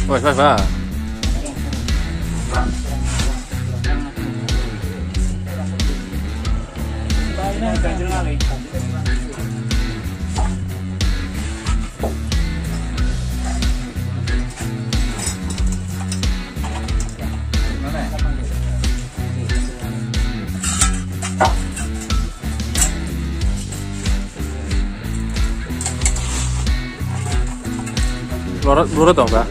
Wes, Pak. Lurut dong, Pak.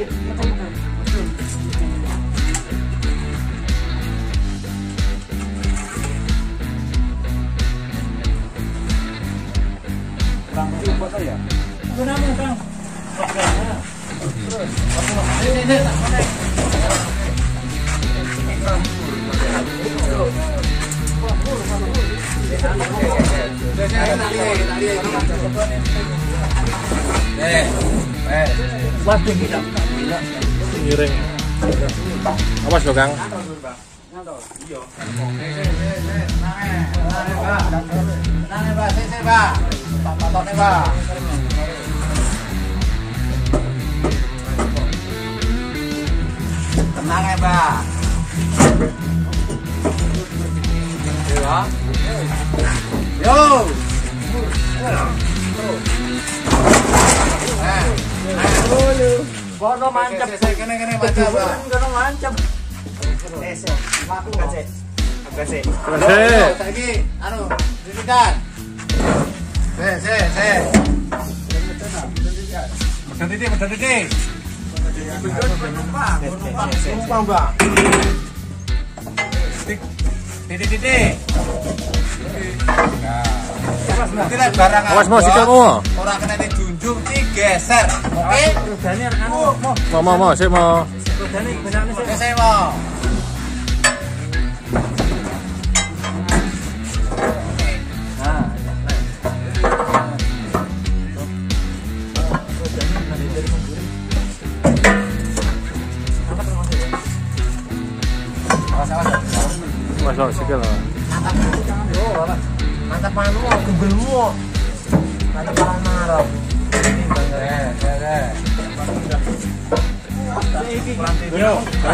Miring. Awas lho, Kang. Tenang ya, Pak. Yo. Kono mancep. Kene mancep, Pak. Kono mancep. Kasih. Saiki anu, didikan. Medan titik. Numpang, Bang. Titik. Nanti lek barang Awas mau sikilmu. ora kena dijunjung digeser. Oke? Rodane anu. Mau, sik mau. Rodane benane sik. Wis mau. Mas sikil. Mantap manu, gembelmu. Mantap marah. Yo.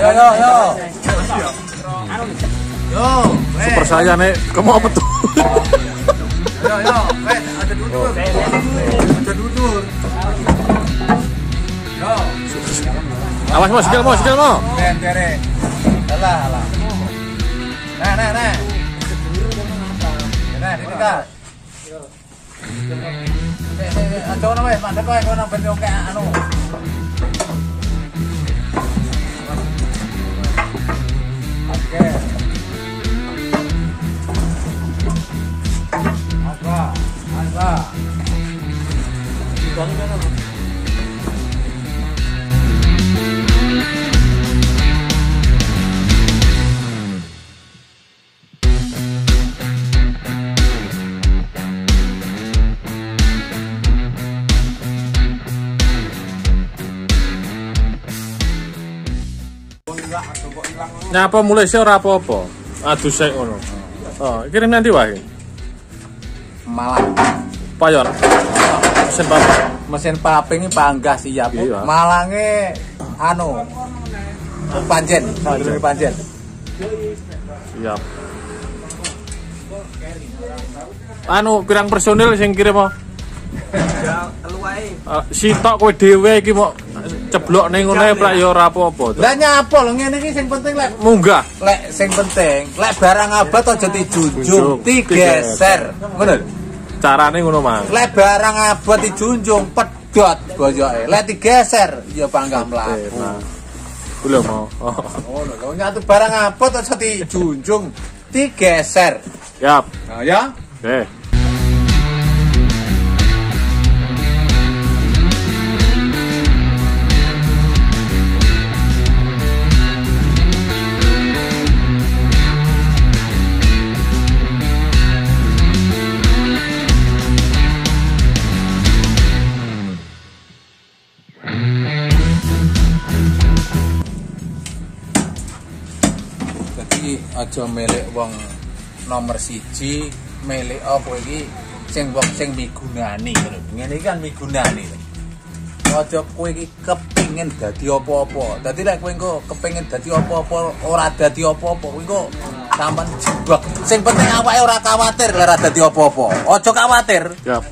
Yo, Super saya nek kamu apa tuh? Yo, wes ada dudur. Yo. Awas mau sikil mau. Tere. Alah. Nah. Nah, ini kan. Coba wes, mandek wae kono ben oke anu. Oke. Apa? Nyapa mulai sih ora apa-apa. Aduh sik ngono. Oh, kirim nanti wae. Malang. Payon. Mesin paping. Mesin paping iki panggah siap. Iya. Malange anu panjen. Siap. Anu pirang personil sing kirim mau? Ya telu wae. Sitok kowe dhewe iki mau ceblok ning ngene prak ya ora apa-apa. Lah nyapa lho ngene iki sing penting lek Munggah. sing penting lek barang abot aja dijunjung, digeser. Ngono. Carane ngono, Mang. Lek barang abot dijunjung pedhot bojoke. Lek digeser ya panggah mlaku. Kulo mau. Ngono lho nyatu barang abot aja dijunjung, digeser. Siap. Nah ya. Oke. Aja milik wong nomor 1, milik apa iki sing wong sing migunani ngono. Ngene iki kan migunani. aja kowe iki kepengin dadi apa-apa. Dadi lek kowe engko kepengin dadi apa-apa ora dadi apa-apa, kowe engko sampean jebak. Sing penting awake ora kuwatir lek ora dadi apa-apa. Aja kuwatir. Siap.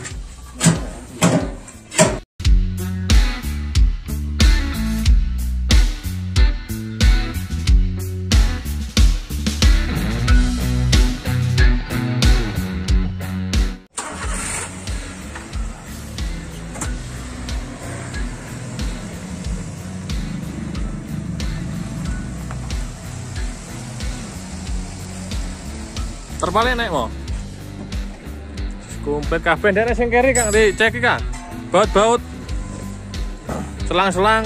Terbalik naik mau. Komplit kabeh ndek sing keri Kang dicek Kang. Baut-baut. Selang-selang.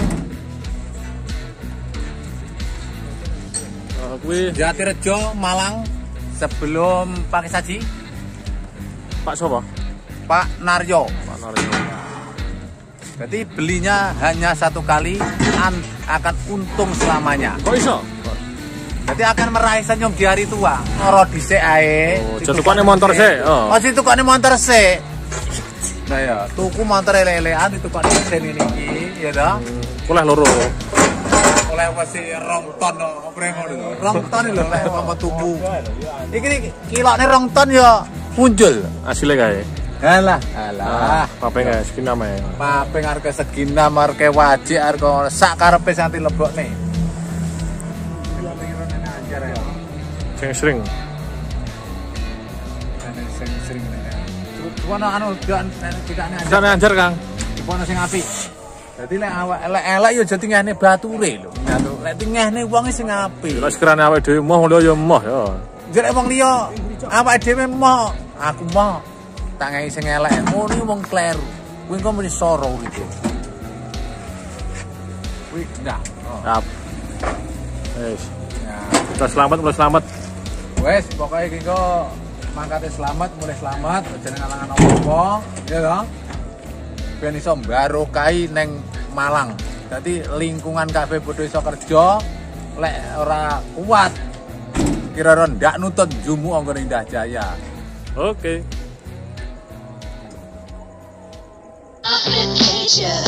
Kuwi Jatirejo, Malang sebelum pakai saji. Pak sapa? Pak Naryo. Pak Naryo. Jadi belinya hanya satu kali akan untung selamanya. Kok iso? Jadi akan meraih senyum di hari tua. Ngoro dhisik ae. Oh, tukane motor sik. Oh. Oh, tukane motor sik. Nah ya, tuku motor lele-lean ditukane mesin ini iki, ya toh. Oleh loro. Oleh wesi 2 ton premo lho. 2 ton lho lek apa tuku. Iki kilone 2 ton ya punjul. Asile kae. Alah, alah. Pape guys, iki namae. Pape harga segina marke wajik harga sak karepe santi lebokne. Sing sering. Sing. Kono anu dikane Sana anjar Kang. kono sing apik. Dadi lek awak elek-elek ya jadi ngehne bature lho. Lek ngehne wong sing apik. Lek sekirane awake dhewe moh lho ya moh ya. Jare wong liya awake dhewe moh, aku moh. Tak ngei sing elek. Ngono wong kleru. Kuwi kok mesti soro gitu. Kuwi ndak. Siap. Wes. Kita selamat. Wes, pokoknya iki kok mangkate selamat, mulai selamat, aja ngalangan apa-apa, ya toh. Ben iso barokai neng Malang. Dadi lingkungan kabeh padha iso kerja, lek ora kuat kira-kira ndak nutut jumu anggone Indah Jaya. Oke. Application.